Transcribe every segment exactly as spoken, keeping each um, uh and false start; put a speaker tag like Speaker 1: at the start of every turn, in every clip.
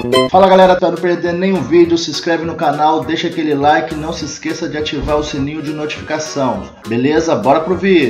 Speaker 1: Fala galera, para não perder nenhum vídeo, se inscreve no canal, deixa aquele like, não se esqueça de ativar o sininho de notificação. Beleza? Bora pro vídeo!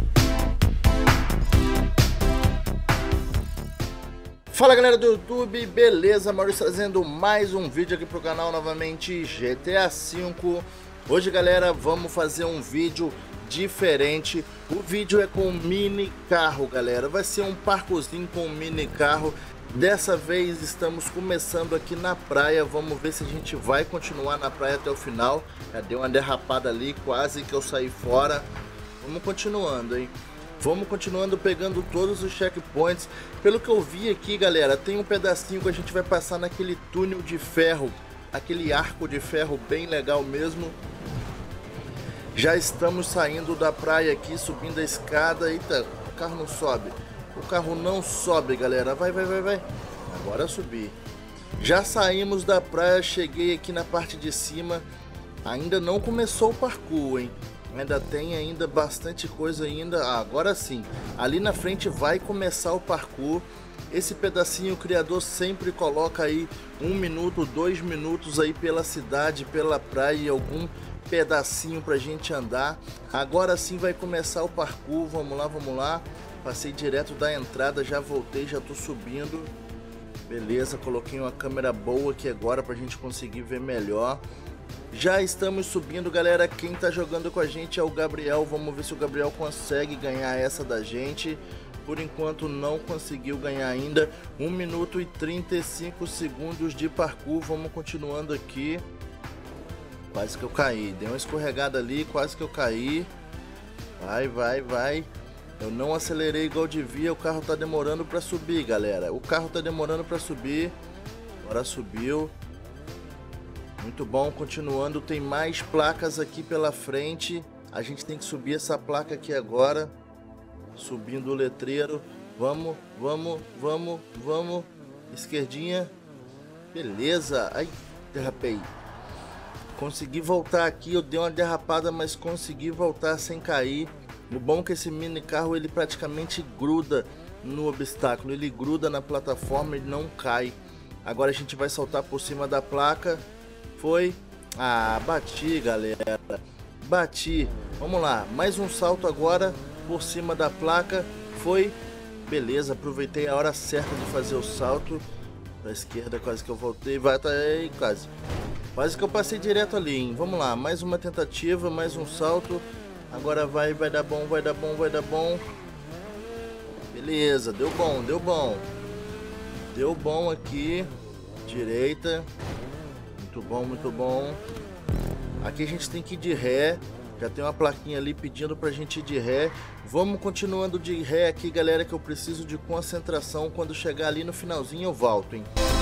Speaker 1: Fala galera do YouTube, beleza? Maurício trazendo mais um vídeo aqui pro canal novamente, G T A cinco. Hoje galera, vamos fazer um vídeo diferente. O vídeo é com mini carro galera, vai ser um parkourzinho com mini carro. Dessa vez estamos começando aqui na praia, vamos ver se a gente vai continuar na praia até o final. Já deu uma derrapada ali, quase que eu saí fora. Vamos continuando, hein? Vamos continuando pegando todos os checkpoints. Pelo que eu vi aqui galera, tem um pedacinho que a gente vai passar naquele túnel de ferro, aquele arco de ferro bem legal mesmo. Já estamos saindo da praia aqui, subindo a escada. Eita, o carro não sobe. O carro não sobe, galera. Vai, vai, vai, vai. Agora subi. Já saímos da praia, cheguei aqui na parte de cima. Ainda não começou o parkour, hein? Ainda tem ainda bastante coisa ainda. Ah, agora sim. Ali na frente vai começar o parkour. Esse pedacinho o criador sempre coloca aí um minuto, dois minutos aí pela cidade, pela praia e algum pedacinho pra gente andar. Agora sim vai começar o parkour. Vamos lá, vamos lá. Passei direto da entrada, já voltei, já tô subindo. Beleza, coloquei uma câmera boa aqui agora pra gente conseguir ver melhor. Já estamos subindo, galera. Quem tá jogando com a gente é o Gabriel. Vamos ver se o Gabriel consegue ganhar essa da gente. Por enquanto não conseguiu ganhar ainda. um minuto e trinta e cinco segundos de parkour. Vamos continuando aqui. Quase que eu caí. Deu uma escorregada ali, quase que eu caí. Vai, vai, vai. Eu não acelerei igual devia, o carro tá demorando para subir, galera. O carro tá demorando para subir. Agora subiu. Muito bom, continuando. Tem mais placas aqui pela frente. A gente tem que subir essa placa aqui agora. Subindo o letreiro. Vamos, vamos, vamos, vamos. Esquerdinha. Beleza. Ai, derrapei. Consegui voltar aqui. Eu dei uma derrapada, mas consegui voltar sem cair. O bom é que esse mini carro ele praticamente gruda no obstáculo, ele gruda na plataforma e não cai. Agora a gente vai saltar por cima da placa. Foi. Ah, bati galera, bati. Vamos lá, mais um salto agora por cima da placa. Foi. Beleza, aproveitei a hora certa de fazer o salto. Da esquerda quase que eu voltei, vai, tá aí, quase. Quase que eu passei direto ali, hein? Vamos lá, mais uma tentativa, mais um salto. Agora vai, vai dar bom, vai dar bom, vai dar bom. Beleza, deu bom, deu bom. Deu bom aqui. Direita. Muito bom, muito bom. Aqui a gente tem que ir de ré. Já tem uma plaquinha ali pedindo pra gente ir de ré. Vamos continuando de ré aqui, galera, que eu preciso de concentração. Quando chegar ali no finalzinho eu volto, hein.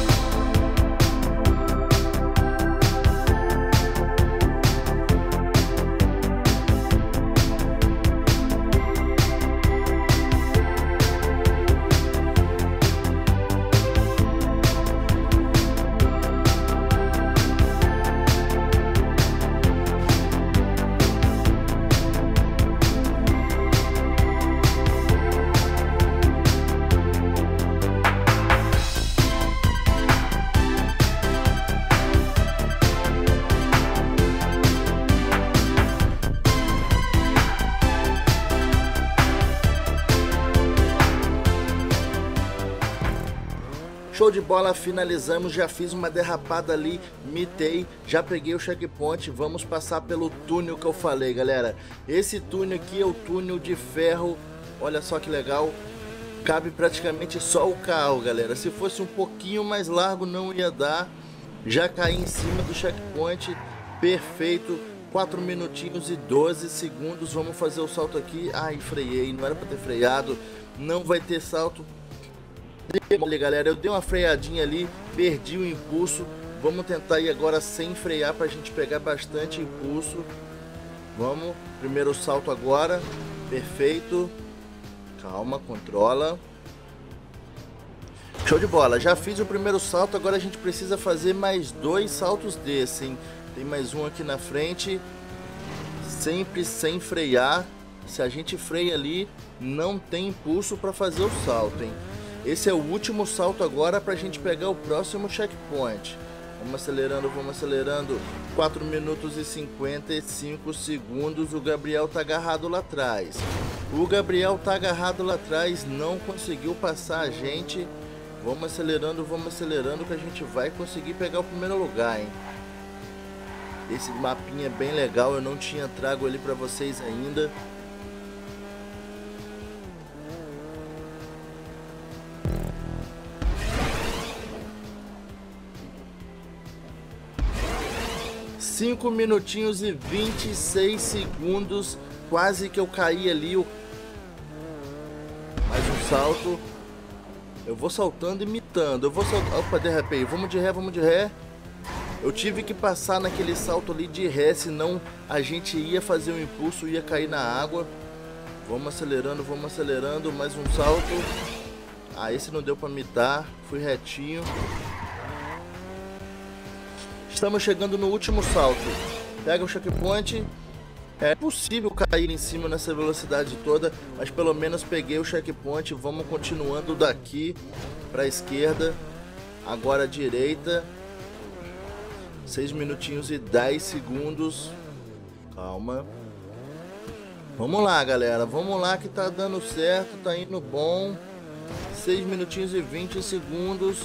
Speaker 1: Show de bola, finalizamos, já fiz uma derrapada ali, mitei, já peguei o checkpoint, vamos passar pelo túnel que eu falei, galera. Esse túnel aqui é o túnel de ferro, olha só que legal, cabe praticamente só o carro, galera. Se fosse um pouquinho mais largo não ia dar, já caí em cima do checkpoint, perfeito, quatro minutinhos e doze segundos, vamos fazer o salto aqui. Ai, freiei, não era para ter freado, não vai ter salto. Olha galera, eu dei uma freadinha ali, perdi o impulso. Vamos tentar ir agora sem frear pra gente pegar bastante impulso. Vamos, primeiro salto agora. Perfeito. Calma, controla. Show de bola, já fiz o primeiro salto. Agora a gente precisa fazer mais dois saltos desse, hein? Tem mais um aqui na frente. Sempre sem frear. Se a gente freia ali, não tem impulso para fazer o salto, hein? Esse é o último salto agora para a gente pegar o próximo checkpoint. Vamos acelerando, vamos acelerando. quatro minutos e cinquenta e cinco segundos. O Gabriel tá agarrado lá atrás. O Gabriel tá agarrado lá atrás, não conseguiu passar a gente. Vamos acelerando, vamos acelerando que a gente vai conseguir pegar o primeiro lugar, hein? Esse mapinha é bem legal, eu não tinha trago ele para vocês ainda. cinco minutinhos e vinte e seis segundos, quase que eu caí ali. Mais um salto. Eu vou saltando e imitando. Eu vou saltar. Opa, derrapei. Vamos de ré, vamos de ré. Eu tive que passar naquele salto ali de ré, senão a gente ia fazer um impulso, ia cair na água. Vamos acelerando, vamos acelerando. Mais um salto. Ah, esse não deu para imitar. Fui retinho. Estamos chegando no último salto. Pega o checkpoint. É possível cair em cima nessa velocidade toda, mas pelo menos peguei o checkpoint. Vamos continuando daqui para a esquerda. Agora a direita. seis minutinhos e dez segundos. Calma. Vamos lá, galera. Vamos lá que tá dando certo, tá indo bom. seis minutinhos e vinte segundos.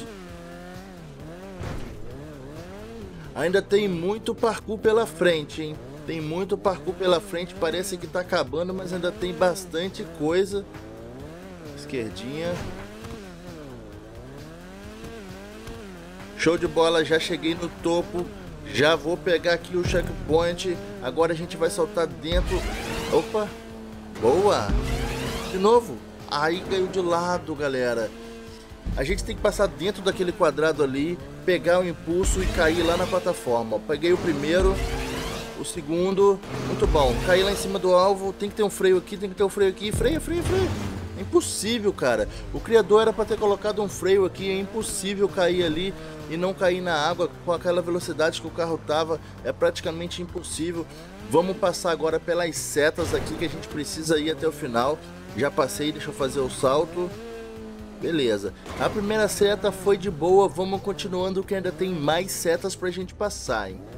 Speaker 1: Ainda tem muito parkour pela frente, hein? Tem muito parkour pela frente. Parece que tá acabando, mas ainda tem bastante coisa. Esquerdinha. Show de bola, já cheguei no topo. Já vou pegar aqui o checkpoint. Agora a gente vai saltar dentro. Opa, boa. De novo. Aí caiu de lado, galera. A gente tem que passar dentro daquele quadrado ali, pegar o impulso e cair lá na plataforma. Peguei o primeiro, o segundo, muito bom. Caí lá em cima do alvo, tem que ter um freio aqui, tem que ter um freio aqui. Freia, freia, freia. É impossível, cara. O criador era para ter colocado um freio aqui. É impossível cair ali e não cair na água com aquela velocidade que o carro tava. É praticamente impossível. Vamos passar agora pelas setas aqui que a gente precisa ir até o final. Já passei, deixa eu fazer o salto. Beleza, a primeira seta foi de boa, vamos continuando que ainda tem mais setas pra gente passar, hein?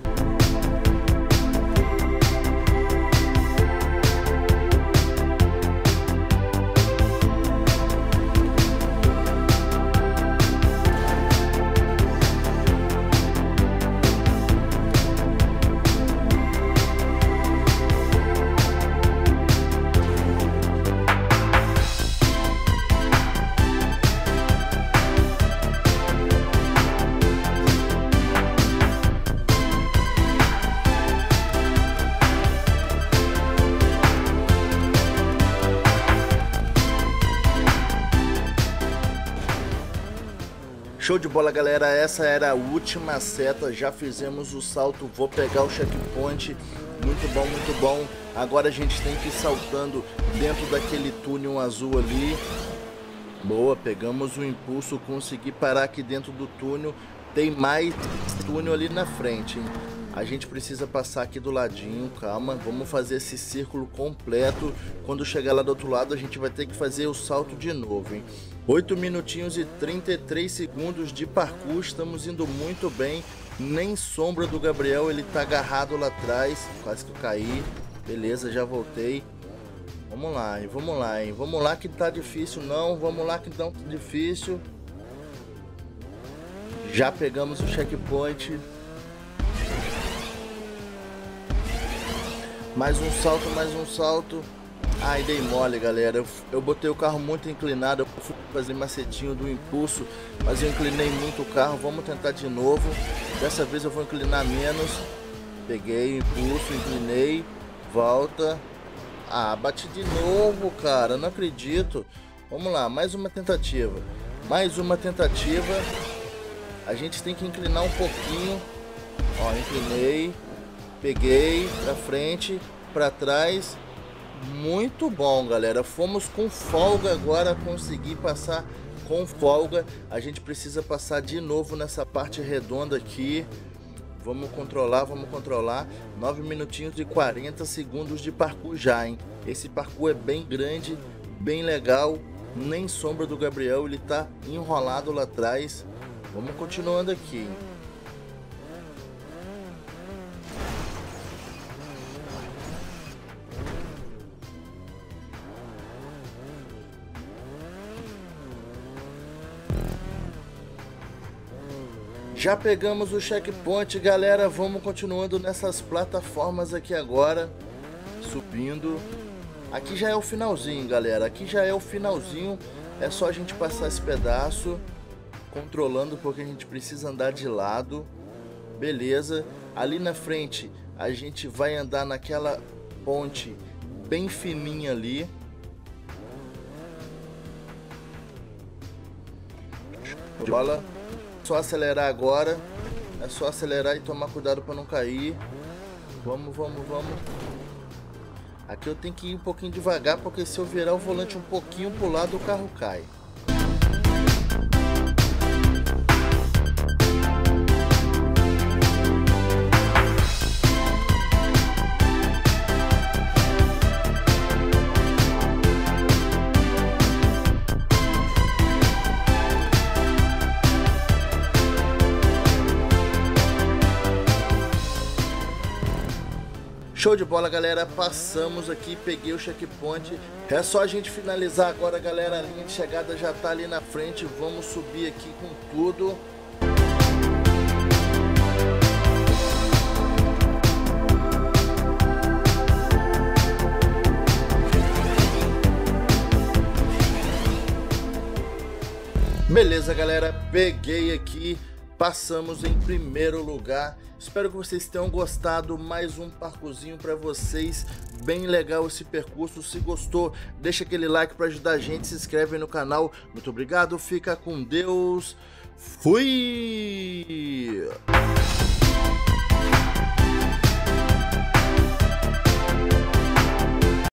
Speaker 1: Show de bola, galera, essa era a última seta, já fizemos o salto, vou pegar o checkpoint, muito bom, muito bom. Agora a gente tem que ir saltando dentro daquele túnel azul ali. Boa, pegamos o impulso, consegui parar aqui dentro do túnel, tem mais túnel ali na frente, hein? A gente precisa passar aqui do ladinho, calma, vamos fazer esse círculo completo. Quando chegar lá do outro lado a gente vai ter que fazer o salto de novo, hein? oito minutinhos e trinta e três segundos de parkour, estamos indo muito bem. Nem sombra do Gabriel, ele tá agarrado lá atrás, quase que eu caí. Beleza, já voltei. Vamos lá, hein? Vamos lá, hein? Vamos lá que tá difícil não, vamos lá que não tá difícil. Já pegamos o checkpoint. Mais um salto, mais um salto. Ai, dei mole, galera. Eu, eu botei o carro muito inclinado. Eu fui fazer macetinho do impulso, mas eu inclinei muito o carro. Vamos tentar de novo. Dessa vez eu vou inclinar menos. Peguei o impulso, inclinei. Volta. Ah, bati de novo, cara. Não acredito. Vamos lá, mais uma tentativa. Mais uma tentativa. A gente tem que inclinar um pouquinho. Ó, inclinei. Peguei pra frente, pra trás. Muito bom, galera. Fomos com folga agora, consegui passar com folga. A gente precisa passar de novo nessa parte redonda aqui. Vamos controlar, vamos controlar. nove minutinhos e quarenta segundos de parkour já, hein? Esse parkour é bem grande, bem legal. nem sombra do Gabriel, ele tá enrolado lá atrás. Vamos continuando aqui. Já pegamos o checkpoint, galera. Vamos continuando nessas plataformas aqui agora, subindo. Aqui já é o finalzinho, galera. Aqui já é o finalzinho. É só a gente passar esse pedaço, controlando, porque a gente precisa andar de lado. Beleza. Ali na frente a gente vai andar naquela ponte bem fininha ali. Bola. Só acelerar agora. É só acelerar e tomar cuidado para não cair. Vamos, vamos, vamos. Aqui eu tenho que ir um pouquinho devagar, porque se eu virar o volante um pouquinho pro lado, o carro cai. Show de bola, galera, passamos aqui, peguei o checkpoint. É só a gente finalizar agora, galera. A linha de chegada já tá ali na frente. Vamos subir aqui com tudo. Beleza, galera, peguei aqui. Passamos em primeiro lugar. Espero que vocês tenham gostado. Mais um parkourzinho para vocês. Bem legal esse percurso. Se gostou, deixa aquele like para ajudar a gente. Se inscreve no canal. Muito obrigado. Fica com Deus. Fui!